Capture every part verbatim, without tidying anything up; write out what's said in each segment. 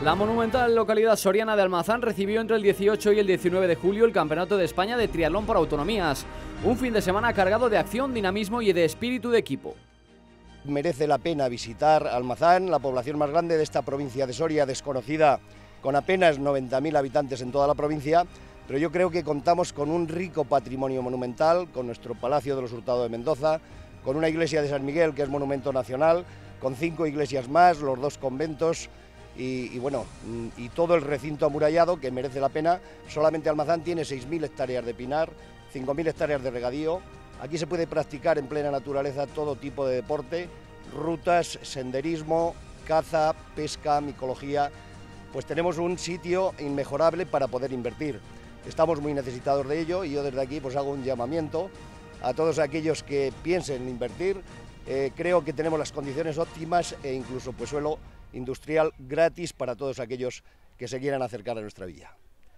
La monumental localidad soriana de Almazán recibió entre el dieciocho y el diecinueve de julio el Campeonato de España de Triatlón por Autonomías. Un fin de semana cargado de acción, dinamismo y de espíritu de equipo. Merece la pena visitar Almazán, la población más grande de esta provincia de Soria, desconocida, con apenas noventa mil habitantes en toda la provincia, pero yo creo que contamos con un rico patrimonio monumental, con nuestro Palacio de los Hurtado de Mendoza, con una iglesia de San Miguel que es monumento nacional, con cinco iglesias más, los dos conventos y, y bueno, y todo el recinto amurallado que merece la pena. Solamente Almazán tiene seis mil hectáreas de pinar, cinco mil hectáreas de regadío. Aquí se puede practicar en plena naturaleza todo tipo de deporte, rutas, senderismo, caza, pesca, micología. Pues tenemos un sitio inmejorable para poder invertir. Estamos muy necesitados de ello y yo desde aquí pues hago un llamamiento a todos aquellos que piensen en invertir. Eh, creo que tenemos las condiciones óptimas e incluso pues suelo industrial gratis para todos aquellos que se quieran acercar a nuestra villa.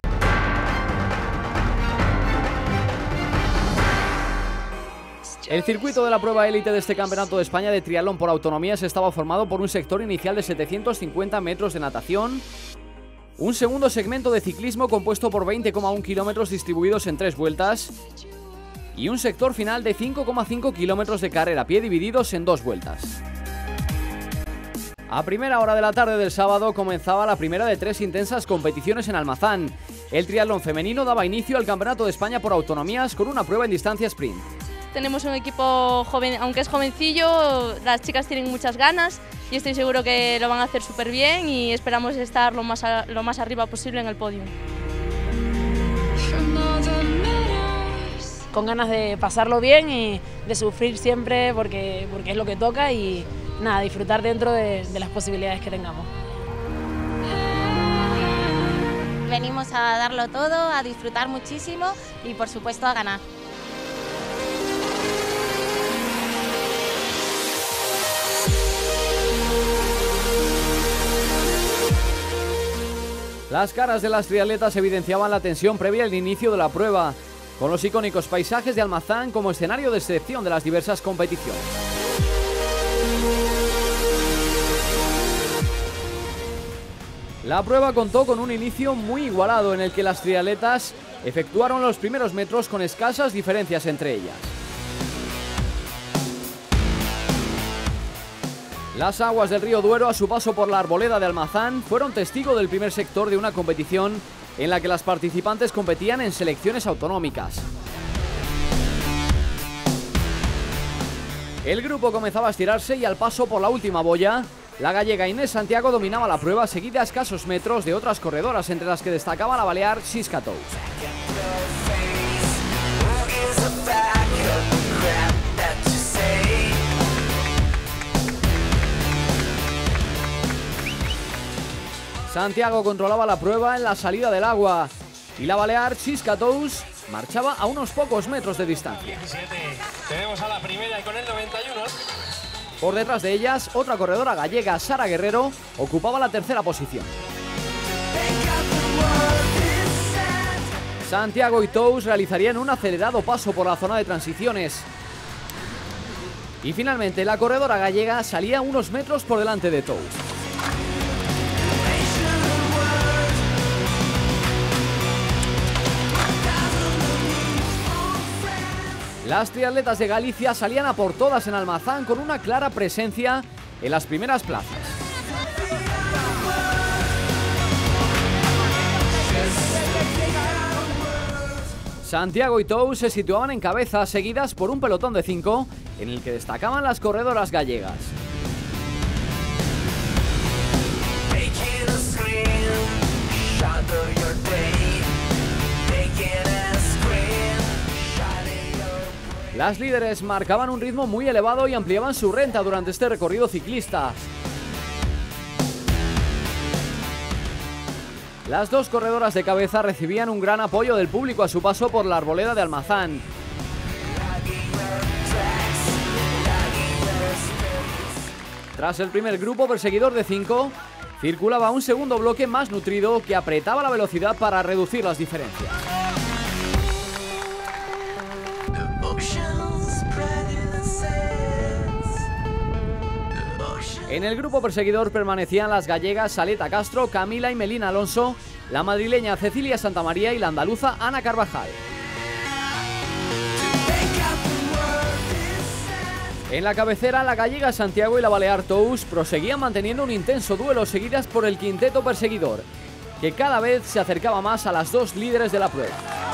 El circuito de la prueba élite de este Campeonato de España de Triatlón por Autonomías estaba formado por un sector inicial de setecientos cincuenta metros de natación, un segundo segmento de ciclismo compuesto por veinte coma uno kilómetros distribuidos en tres vueltas y un sector final de cinco coma cinco kilómetros de carrera a pie divididos en dos vueltas. A primera hora de la tarde del sábado comenzaba la primera de tres intensas competiciones en Almazán. El triatlón femenino daba inicio al Campeonato de España por Autonomías con una prueba en distancia sprint. Tenemos un equipo joven, aunque es jovencillo, las chicas tienen muchas ganas y estoy seguro que lo van a hacer súper bien y esperamos estar lo más, a, lo más arriba posible en el podio. Con ganas de pasarlo bien y de sufrir siempre porque, porque es lo que toca y nada, disfrutar dentro de, de las posibilidades que tengamos. Venimos a darlo todo, a disfrutar muchísimo y por supuesto a ganar. Las caras de las triatletas evidenciaban la tensión previa al inicio de la prueba, con los icónicos paisajes de Almazán como escenario de selección de las diversas competiciones. La prueba contó con un inicio muy igualado en el que las triatletas efectuaron los primeros metros con escasas diferencias entre ellas. Las aguas del río Duero, a su paso por la arboleda de Almazán, fueron testigo del primer sector de una competición en la que las participantes competían en selecciones autonómicas. El grupo comenzaba a estirarse y al paso por la última boya, la gallega Inés Santiago dominaba la prueba, seguida a escasos metros de otras corredoras, entre las que destacaba la balear Siska Tous. Santiago controlaba la prueba en la salida del agua y la balear Siska Tous marchaba a unos pocos metros de distancia. Tenemos a la primera con el noventa y uno. Por detrás de ellas, otra corredora gallega, Sara Guerrero, ocupaba la tercera posición. Santiago y Tous realizarían un acelerado paso por la zona de transiciones. Y finalmente la corredora gallega salía unos metros por delante de Tous. Las triatletas de Galicia salían a por todas en Almazán con una clara presencia en las primeras plazas. Santiago y Tous se situaban en cabeza, seguidas por un pelotón de cinco en el que destacaban las corredoras gallegas. Las líderes marcaban un ritmo muy elevado y ampliaban su renta durante este recorrido ciclista. Las dos corredoras de cabeza recibían un gran apoyo del público a su paso por la arboleda de Almazán. Tras el primer grupo perseguidor de cinco, circulaba un segundo bloque más nutrido que apretaba la velocidad para reducir las diferencias. Oceans spread in the sands. The ocean En el grupo perseguidor permanecían las gallegas Saleta Castro, Camila y Melina Alonso, la madrileña Cecilia Santamaría y la andaluza Ana Carvajal. En la cabecera, la gallega Santiago y la balear Tous proseguían manteniendo un intenso duelo, seguidas por el quinteto perseguidor, que cada vez se acercaba más a las dos líderes de la prueba.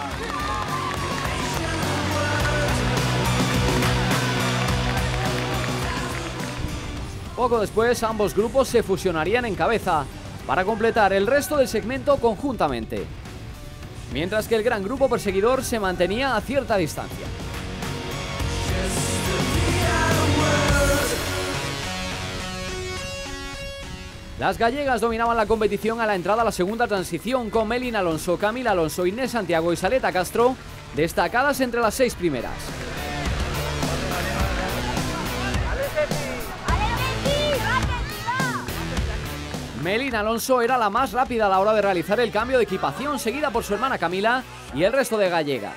Poco después, ambos grupos se fusionarían en cabeza para completar el resto del segmento conjuntamente, mientras que el gran grupo perseguidor se mantenía a cierta distancia. Las gallegas dominaban la competición a la entrada a la segunda transición, con Melina Alonso, Camila Alonso, Inés Santiago y Saleta Castro destacadas entre las seis primeras. Melina Alonso era la más rápida a la hora de realizar el cambio de equipación, seguida por su hermana Camila y el resto de gallegas.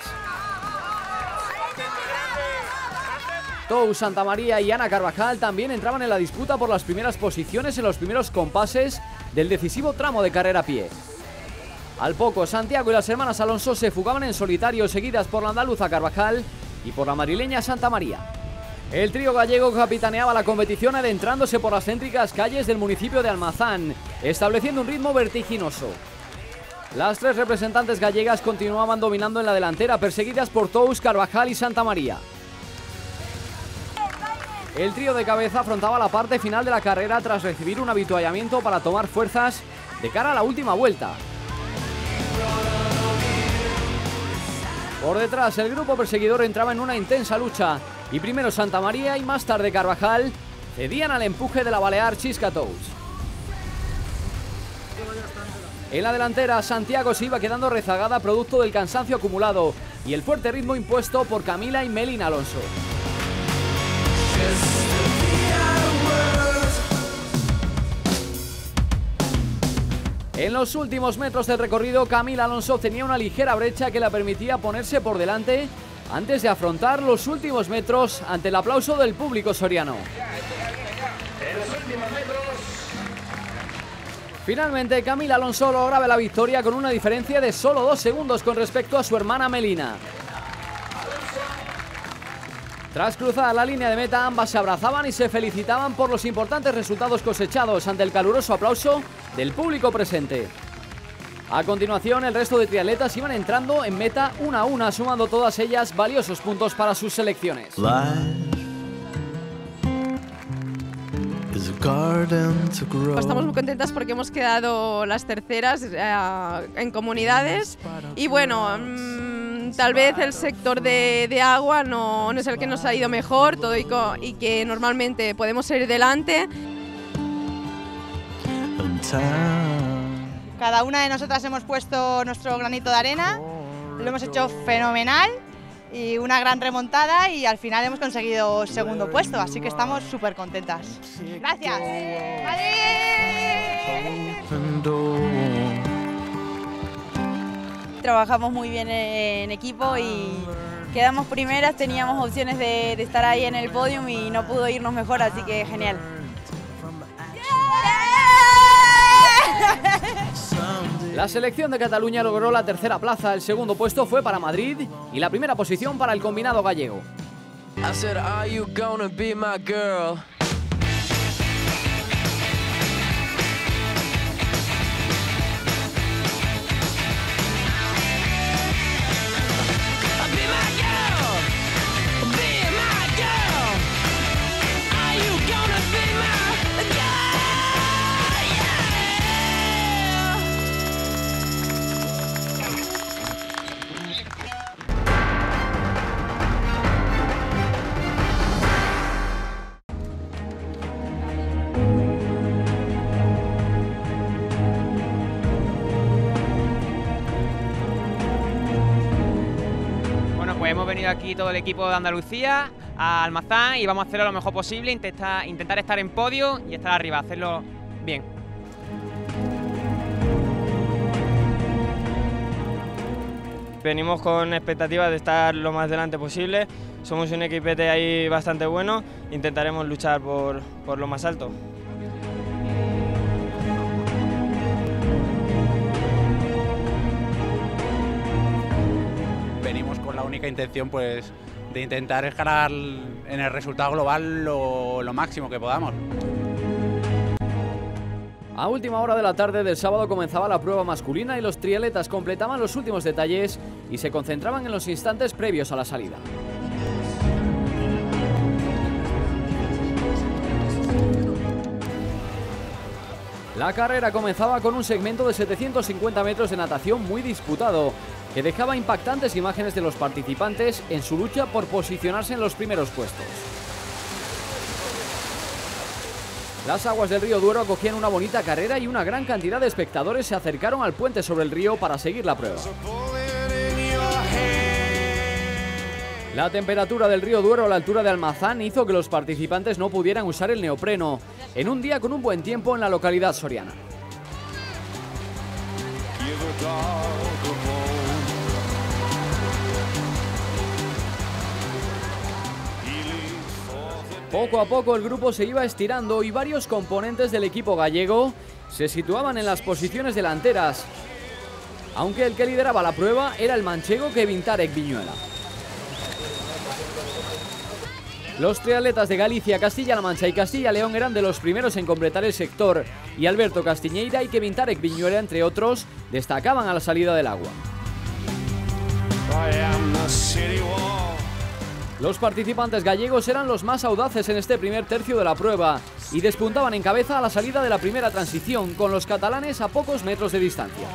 Tous, Santamaría y Ana Carvajal también entraban en la disputa por las primeras posiciones en los primeros compases del decisivo tramo de carrera a pie. Al poco, Santiago y las hermanas Alonso se fugaban en solitario, seguidas por la andaluza Carvajal y por la madrileña Santamaría. El trío gallego capitaneaba la competición adentrándose por las céntricas calles del municipio de Almazán, estableciendo un ritmo vertiginoso. Las tres representantes gallegas continuaban dominando en la delantera, perseguidas por Tous, Carvajal y Santamaría. El trío de cabeza afrontaba la parte final de la carrera tras recibir un avituallamiento para tomar fuerzas de cara a la última vuelta. Por detrás, el grupo perseguidor entraba en una intensa lucha y primero Santamaría y más tarde Carvajal cedían al empuje de la balear Chisca Tous. En la delantera, Santiago se iba quedando rezagada producto del cansancio acumulado y el fuerte ritmo impuesto por Camila y Melina Alonso. En los últimos metros del recorrido, Camila Alonso tenía una ligera brecha que la permitía ponerse por delante antes de afrontar los últimos metros ante el aplauso del público soriano. Finalmente, Camila Alonso lograba la victoria con una diferencia de solo dos segundos con respecto a su hermana Melina. Tras cruzar la línea de meta, ambas se abrazaban y se felicitaban por los importantes resultados cosechados ante el caluroso aplauso del público presente. A continuación, el resto de triatletas iban entrando en meta una a una, sumando todas ellas valiosos puntos para sus selecciones. Estamos muy contentas porque hemos quedado las terceras eh, en comunidades y bueno, mmm, tal vez el sector de, de agua no, no es el que nos ha ido mejor todo y, co y que normalmente podemos ir delante. Cada una de nosotras hemos puesto nuestro granito de arena, lo hemos hecho fenomenal y una gran remontada y al final hemos conseguido segundo puesto, así que estamos súper contentas. Gracias. Trabajamos muy bien en equipo y quedamos primeras, teníamos opciones de, de estar ahí en el podium y no pudo irnos mejor, así que genial. La selección de Cataluña logró la tercera plaza, el segundo puesto fue para Madrid y la primera posición para el combinado gallego. Hemos venido aquí todo el equipo de Andalucía a Almazán y vamos a hacerlo lo mejor posible, intentar, intentar estar en podio y estar arriba, hacerlo bien. Venimos con expectativas de estar lo más delante posible, somos un equipete ahí bastante bueno, intentaremos luchar por, por lo más alto. única intención pues de intentar escalar en el resultado global lo, lo máximo que podamos. A última hora de la tarde del sábado comenzaba la prueba masculina y los triatletas completaban los últimos detalles y se concentraban en los instantes previos a la salida. La carrera comenzaba con un segmento de setecientos cincuenta metros de natación muy disputado, que dejaba impactantes imágenes de los participantes en su lucha por posicionarse en los primeros puestos. Las aguas del río Duero acogían una bonita carrera y una gran cantidad de espectadores se acercaron al puente sobre el río para seguir la prueba. La temperatura del río Duero a la altura de Almazán hizo que los participantes no pudieran usar el neopreno, en un día con un buen tiempo en la localidad soriana. Poco a poco el grupo se iba estirando y varios componentes del equipo gallego se situaban en las posiciones delanteras, aunque el que lideraba la prueba era el manchego Kevin Tarek Viñuela. Los triatletas de Galicia, Castilla-La Mancha y Castilla-León eran de los primeros en completar el sector y Alberto Castiñeira y Kevin Tarek Viñuela, entre otros, destacaban a la salida del agua. Los participantes gallegos eran los más audaces en este primer tercio de la prueba y despuntaban en cabeza a la salida de la primera transición, con los catalanes a pocos metros de distancia.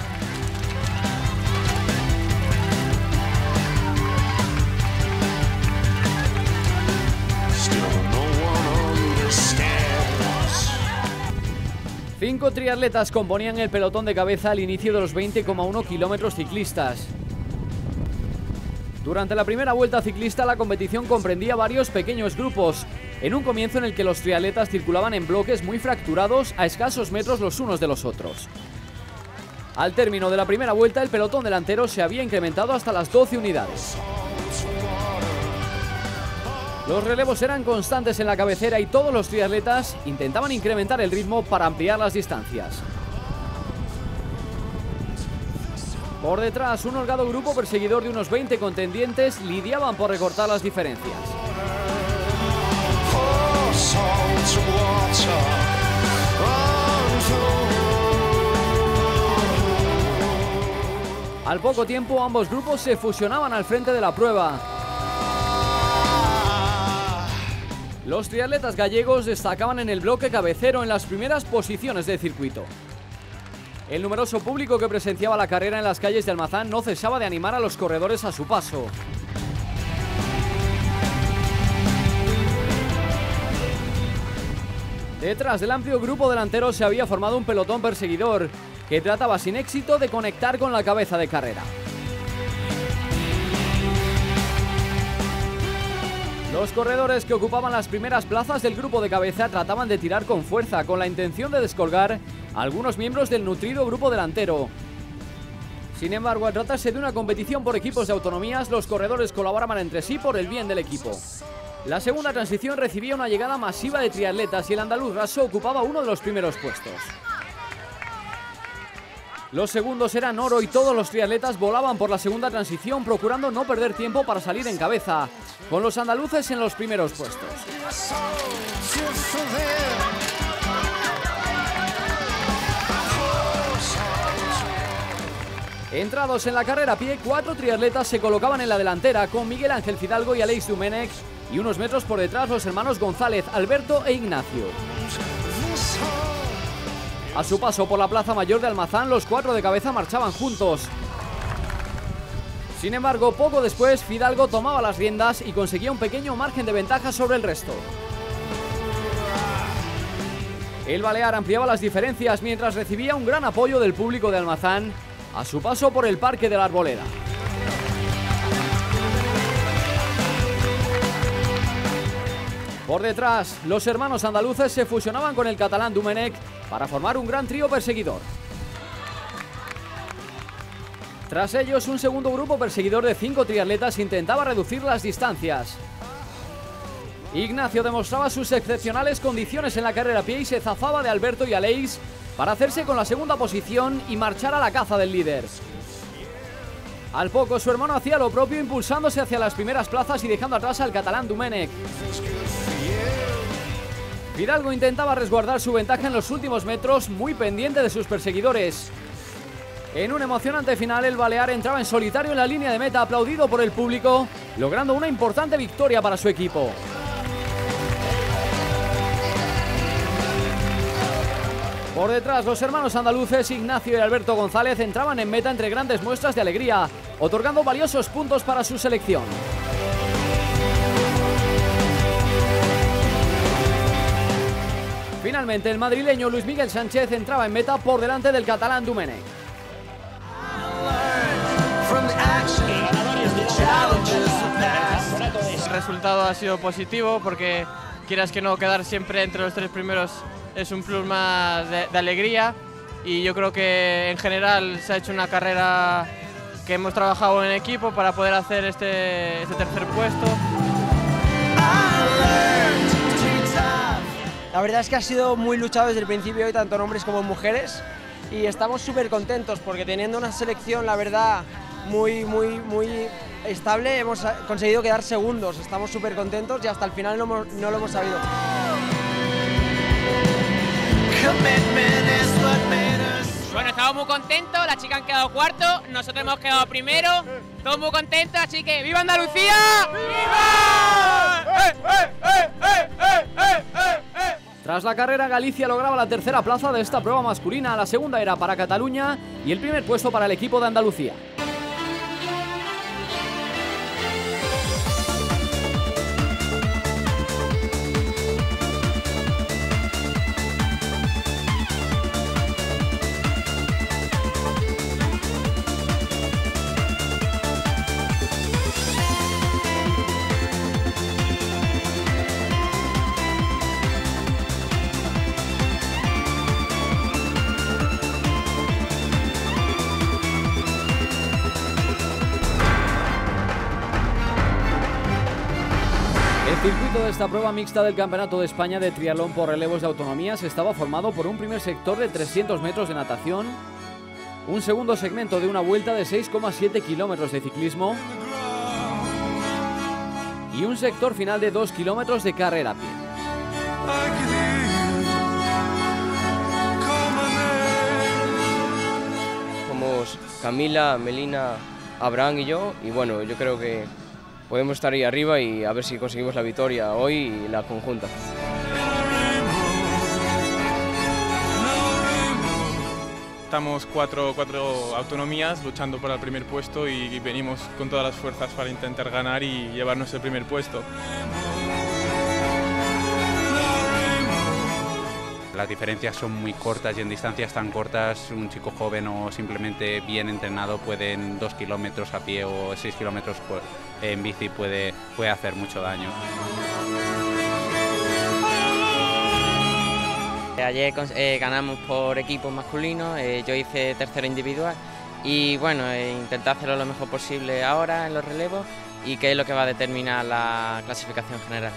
Cinco triatletas componían el pelotón de cabeza al inicio de los veinte coma uno kilómetros ciclistas. Durante la primera vuelta ciclista la competición comprendía varios pequeños grupos, en un comienzo en el que los triatletas circulaban en bloques muy fracturados a escasos metros los unos de los otros. Al término de la primera vuelta el pelotón delantero se había incrementado hasta las doce unidades. Los relevos eran constantes en la cabecera y todos los triatletas intentaban incrementar el ritmo para ampliar las distancias. Por detrás, un holgado grupo perseguidor de unos veinte contendientes lidiaban por recortar las diferencias. Al poco tiempo, ambos grupos se fusionaban al frente de la prueba. Los triatletas gallegos destacaban en el bloque cabecero en las primeras posiciones del circuito. El numeroso público que presenciaba la carrera en las calles de Almazán no cesaba de animar a los corredores a su paso. Detrás del amplio grupo delantero se había formado un pelotón perseguidor que trataba sin éxito de conectar con la cabeza de carrera. Los corredores que ocupaban las primeras plazas del grupo de cabeza trataban de tirar con fuerza con la intención de descolgar a algunos miembros del nutrido grupo delantero. Sin embargo, al tratarse de una competición por equipos de autonomías, los corredores colaboraban entre sí por el bien del equipo. La segunda transición recibía una llegada masiva de triatletas y el andaluz Raso ocupaba uno de los primeros puestos. Los segundos eran oro y todos los triatletas volaban por la segunda transición procurando no perder tiempo para salir en cabeza, con los andaluces en los primeros puestos. Entrados en la carrera a pie, cuatro triatletas se colocaban en la delantera con Miguel Ángel Fidalgo y Aleix Domènech y unos metros por detrás los hermanos González, Alberto e Ignacio. A su paso por la Plaza Mayor de Almazán, los cuatro de cabeza marchaban juntos. Sin embargo, poco después, Fidalgo tomaba las riendas y conseguía un pequeño margen de ventaja sobre el resto. El balear ampliaba las diferencias mientras recibía un gran apoyo del público de Almazán a su paso por el Parque de la Arboleda. Por detrás, los hermanos andaluces se fusionaban con el catalán Domènech para formar un gran trío perseguidor. Tras ellos, un segundo grupo perseguidor de cinco triatletas intentaba reducir las distancias. Ignacio demostraba sus excepcionales condiciones en la carrera a pie y se zafaba de Alberto y Aleix para hacerse con la segunda posición y marchar a la caza del líder. Al poco, su hermano hacía lo propio, impulsándose hacia las primeras plazas y dejando atrás al catalán Domènech. Fidalgo intentaba resguardar su ventaja en los últimos metros, muy pendiente de sus perseguidores. En un emocionante final, el balear entraba en solitario en la línea de meta, aplaudido por el público, logrando una importante victoria para su equipo. Por detrás, los hermanos andaluces Ignacio y Alberto González entraban en meta entre grandes muestras de alegría, otorgando valiosos puntos para su selección. Finalmente, el madrileño Luis Miguel Sánchez entraba en meta por delante del catalán Domènech. El resultado ha sido positivo porque, quieras que no, quedar siempre entre los tres primeros es un plus más de, de alegría, y yo creo que en general se ha hecho una carrera que hemos trabajado en equipo para poder hacer este, este tercer puesto. La verdad es que ha sido muy luchado desde el principio hoy, tanto en hombres como en mujeres, y estamos súper contentos porque teniendo una selección, la verdad, muy, muy, muy estable, hemos conseguido quedar segundos. Estamos súper contentos y hasta el final no, hemos, no lo hemos sabido. Bueno, estamos muy contentos, las chicas han quedado cuartos, nosotros hemos quedado primero, todos muy contentos, así que ¡viva Andalucía! ¡Viva! ¡Eh, eh, eh, eh, eh, eh, eh, eh! Tras la carrera, Galicia lograba la tercera plaza de esta prueba masculina, la segunda era para Cataluña y el primer puesto para el equipo de Andalucía. El circuito de esta prueba mixta del Campeonato de España de triatlón por relevos de autonomías estaba formado por un primer sector de trescientos metros de natación, un segundo segmento de una vuelta de seis coma siete kilómetros de ciclismo y un sector final de dos kilómetros de carrera a pie. Somos Camila, Melina, Abraham y yo, y bueno, yo creo que podemos estar ahí arriba y a ver si conseguimos la victoria hoy y la conjunta. Estamos cuatro, cuatro autonomías luchando por el primer puesto y venimos con todas las fuerzas para intentar ganar y llevarnos el primer puesto. Las diferencias son muy cortas y en distancias tan cortas un chico joven o simplemente bien entrenado puede en dos kilómetros a pie o seis kilómetros en bici puede, puede hacer mucho daño. Ayer eh, ganamos por equipos masculinos, eh, yo hice tercero individual y bueno, eh, intenté hacerlo lo mejor posible ahora en los relevos y que es lo que va a determinar la clasificación general.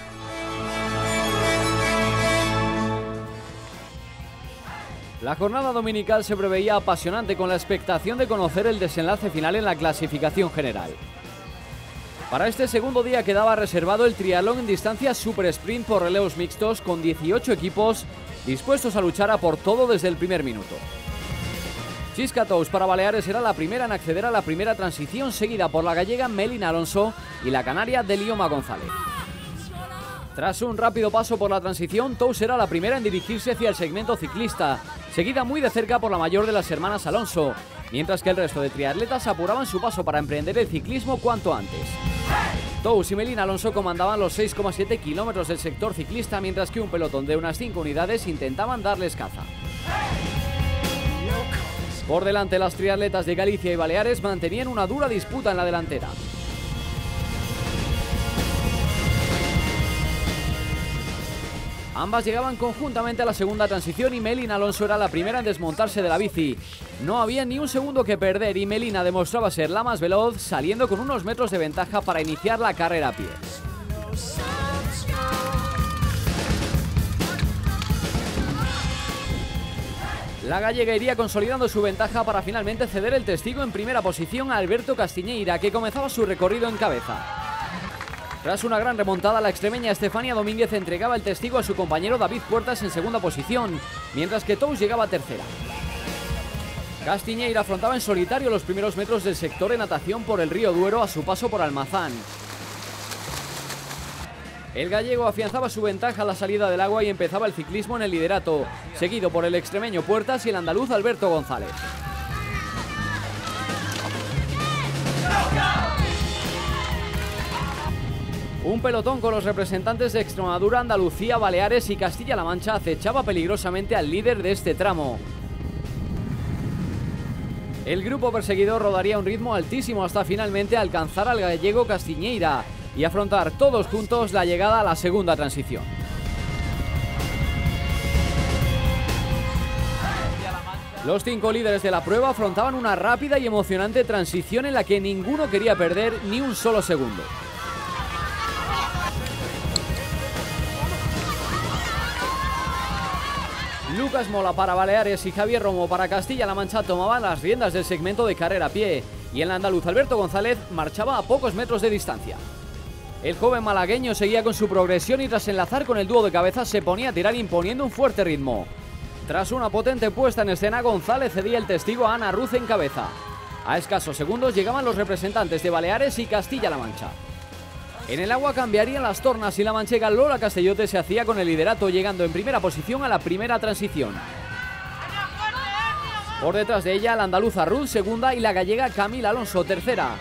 La jornada dominical se preveía apasionante con la expectación de conocer el desenlace final en la clasificación general. Para este segundo día quedaba reservado el triatlón en distancia super sprint por relevos mixtos con dieciocho equipos dispuestos a luchar a por todo desde el primer minuto. Chisca Tous para Baleares era la primera en acceder a la primera transición, seguida por la gallega Melina Alonso y la canaria Delioma González. Tras un rápido paso por la transición, Tous era la primera en dirigirse hacia el segmento ciclista, seguida muy de cerca por la mayor de las hermanas Alonso, mientras que el resto de triatletas apuraban su paso para emprender el ciclismo cuanto antes. Tous y Melina Alonso comandaban los seis coma siete kilómetros del sector ciclista, mientras que un pelotón de unas cinco unidades intentaban darles caza. Por delante, las triatletas de Galicia y Baleares mantenían una dura disputa en la delantera. Ambas llegaban conjuntamente a la segunda transición y Melina Alonso era la primera en desmontarse de la bici. No había ni un segundo que perder y Melina demostraba ser la más veloz, saliendo con unos metros de ventaja para iniciar la carrera a pie. La gallega iría consolidando su ventaja para finalmente ceder el testigo en primera posición a Alberto Castiñeira, que comenzaba su recorrido en cabeza. Tras una gran remontada, la extremeña Estefania Domínguez entregaba el testigo a su compañero David Puertas en segunda posición, mientras que Tous llegaba a tercera. Castiñeira afrontaba en solitario los primeros metros del sector en natación por el río Duero a su paso por Almazán. El gallego afianzaba su ventaja a la salida del agua y empezaba el ciclismo en el liderato, seguido por el extremeño Puertas y el andaluz Alberto González. Un pelotón con los representantes de Extremadura, Andalucía, Baleares y Castilla-La Mancha acechaba peligrosamente al líder de este tramo. El grupo perseguidor rodaría un ritmo altísimo hasta finalmente alcanzar al gallego Castiñeira y afrontar todos juntos la llegada a la segunda transición. Los cinco líderes de la prueba afrontaban una rápida y emocionante transición en la que ninguno quería perder ni un solo segundo. Lucas Mola para Baleares y Javier Romo para Castilla-La Mancha tomaban las riendas del segmento de carrera a pie y el andaluz Alberto González marchaba a pocos metros de distancia. El joven malagueño seguía con su progresión y tras enlazar con el dúo de cabezas se ponía a tirar imponiendo un fuerte ritmo. Tras una potente puesta en escena, González cedía el testigo a Ana Ruz en cabeza. A escasos segundos llegaban los representantes de Baleares y Castilla-La Mancha. En el agua cambiarían las tornas y la manchega Lola Castellote se hacía con el liderato, llegando en primera posición a la primera transición. Por detrás de ella, la andaluza Ruth, segunda, y la gallega Camila Alonso, tercera.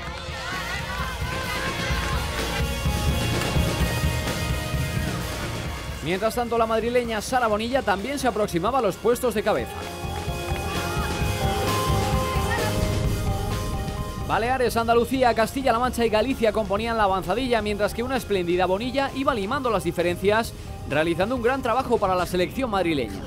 Mientras tanto, la madrileña Sara Bonilla también se aproximaba a los puestos de cabeza. Baleares, Andalucía, Castilla-La Mancha y Galicia componían la avanzadilla, mientras que una espléndida Bonilla iba limando las diferencias, realizando un gran trabajo para la selección madrileña.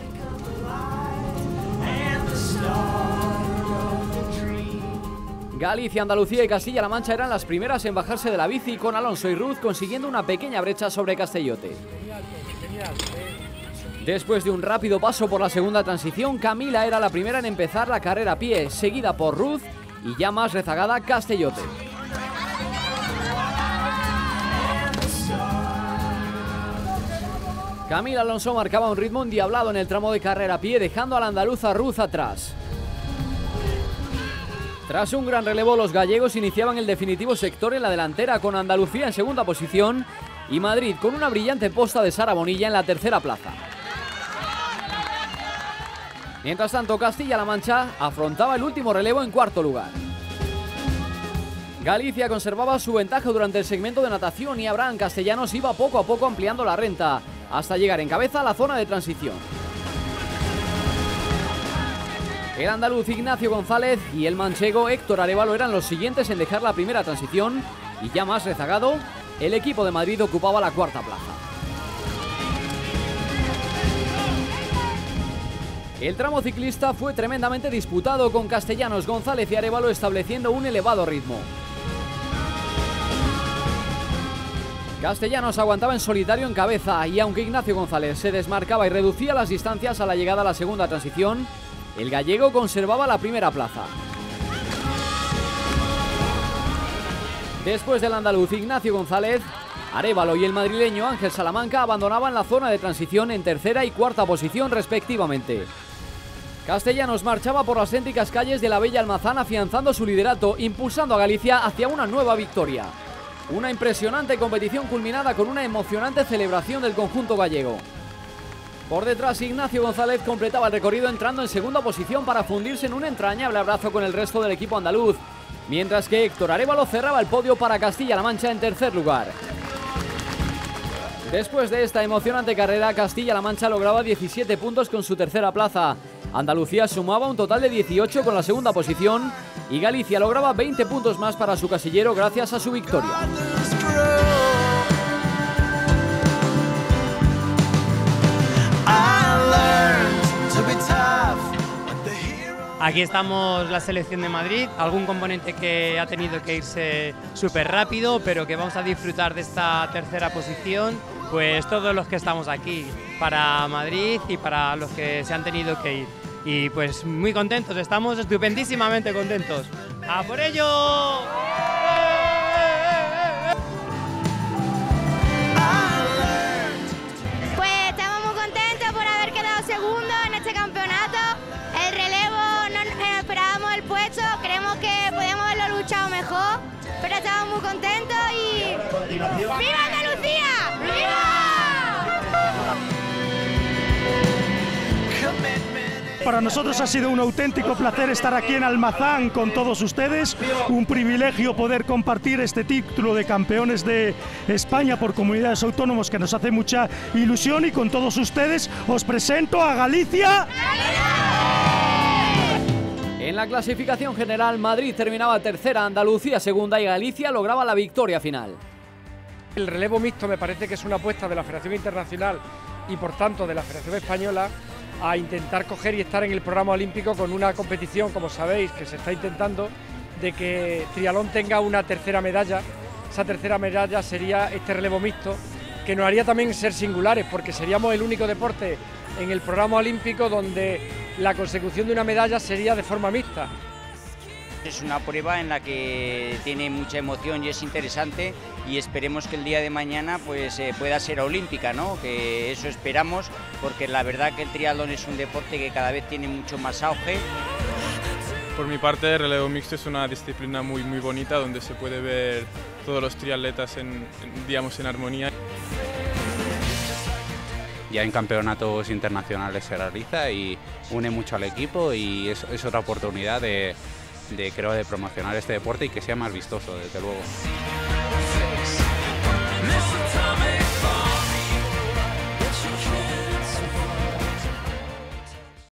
Galicia, Andalucía y Castilla-La Mancha eran las primeras en bajarse de la bici, con Alonso y Ruth consiguiendo una pequeña brecha sobre Castellote. Después de un rápido paso por la segunda transición, Camila era la primera en empezar la carrera a pie, seguida por Ruth y ya más rezagada Castellote. Camila Alonso marcaba un ritmo endiablado en el tramo de carrera a pie, dejando a la andaluza Ruth atrás. Tras un gran relevo, los gallegos iniciaban el definitivo sector en la delantera, con Andalucía en segunda posición y Madrid con una brillante posta de Sara Bonilla en la tercera plaza. Mientras tanto, Castilla-La Mancha afrontaba el último relevo en cuarto lugar. Galicia conservaba su ventaja durante el segmento de natación y Abraham Castellanos iba poco a poco ampliando la renta, hasta llegar en cabeza a la zona de transición. El andaluz Ignacio González y el manchego Héctor Arévalo eran los siguientes en dejar la primera transición y ya más rezagado, el equipo de Madrid ocupaba la cuarta plaza. El tramo ciclista fue tremendamente disputado, con Castellanos, González y Arévalo estableciendo un elevado ritmo. Castellanos aguantaba en solitario en cabeza y aunque Ignacio González se desmarcaba y reducía las distancias a la llegada a la segunda transición, el gallego conservaba la primera plaza. Después del andaluz Ignacio González, Arévalo y el madrileño Ángel Salamanca abandonaban la zona de transición en tercera y cuarta posición respectivamente. Castellanos marchaba por las céntricas calles de la bella Almazán afianzando su liderato, impulsando a Galicia hacia una nueva victoria. Una impresionante competición culminada con una emocionante celebración del conjunto gallego. Por detrás, Ignacio González completaba el recorrido entrando en segunda posición para fundirse en un entrañable abrazo con el resto del equipo andaluz, mientras que Héctor Arévalo cerraba el podio para Castilla-La Mancha en tercer lugar. Después de esta emocionante carrera, Castilla-La Mancha lograba diecisiete puntos con su tercera plaza. Andalucía sumaba un total de dieciocho con la segunda posición y Galicia lograba veinte puntos más para su casillero gracias a su victoria. Aquí estamos la selección de Madrid, algún componente que ha tenido que irse súper rápido, pero que vamos a disfrutar de esta tercera posición, pues todos los que estamos aquí, para Madrid y para los que se han tenido que ir. y pues muy contentos, estamos estupendísimamente contentos. ¡A por ello! Pues estamos muy contentos por haber quedado segundo en este campeonato. El relevo no no esperábamos el puesto, creemos que podíamos haberlo luchado mejor, pero estamos muy contentos y ¡viva Andalucía! ¡Viva! Para nosotros ha sido un auténtico placer estar aquí en Almazán con todos ustedes, un privilegio poder compartir este título de campeones de España por comunidades autónomas que nos hace mucha ilusión, y con todos ustedes os presento a Galicia. En la clasificación general, Madrid terminaba tercera, Andalucía segunda y Galicia lograba la victoria final. El relevo mixto me parece que es una apuesta de la Federación Internacional y por tanto de la Federación Española a intentar coger y estar en el programa olímpico con una competición, como sabéis, que se está intentando, de que triatlón tenga una tercera medalla. Esa tercera medalla sería este relevo mixto, que nos haría también ser singulares, porque seríamos el único deporte en el programa olímpico donde la consecución de una medalla sería de forma mixta. Es una prueba en la que tiene mucha emoción y es interesante, y esperemos que el día de mañana pues eh, pueda ser olímpica, ¿no? Que eso esperamos, porque la verdad que el triatlón es un deporte que cada vez tiene mucho más auge. Por mi parte, el relevo mixto es una disciplina muy muy bonita donde se puede ver todos los triatletas en, en, digamos, en armonía. Ya en campeonatos internacionales se realiza y une mucho al equipo, y es, es otra oportunidad de de creo de promocionar este deporte y que sea más vistoso, desde luego.